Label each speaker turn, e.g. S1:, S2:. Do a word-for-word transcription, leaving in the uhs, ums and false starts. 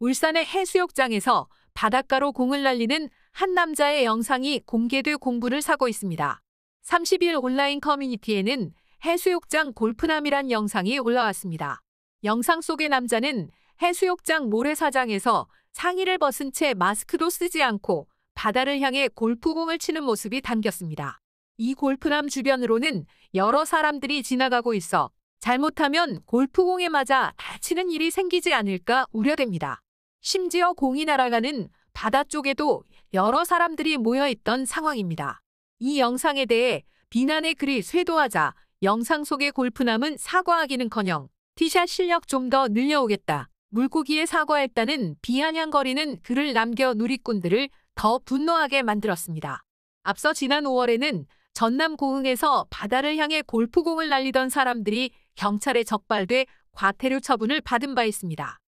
S1: 울산의 해수욕장에서 바닷가로 공을 날리는 한 남자의 영상이 공개돼 공분을 사고 있습니다. 삼십 일 온라인 커뮤니티에는 해수욕장 골프남이란 영상이 올라왔습니다. 영상 속의 남자는 해수욕장 모래사장에서 상의를 벗은 채 마스크도 쓰지 않고 바다를 향해 골프공을 치는 모습이 담겼습니다. 이 골프남 주변으로는 여러 사람들이 지나가고 있어 잘못하면 골프공에 맞아 다치는 일이 생기지 않을까 우려됩니다. 심지어 공이 날아가는 바다 쪽에도 여러 사람들이 모여있던 상황입니다. 이 영상에 대해 비난의 글이 쇄도하자 영상 속의 골프남은 사과하기는커녕 티샷 실력 좀 더 늘려오겠다, 물고기에 사과했다는 비아냥거리는 글을 남겨 누리꾼들을 더 분노하게 만들었습니다. 앞서 지난 오월에는 전남 고흥에서 바다를 향해 골프공을 날리던 사람들이 경찰에 적발돼 과태료 처분을 받은 바 있습니다.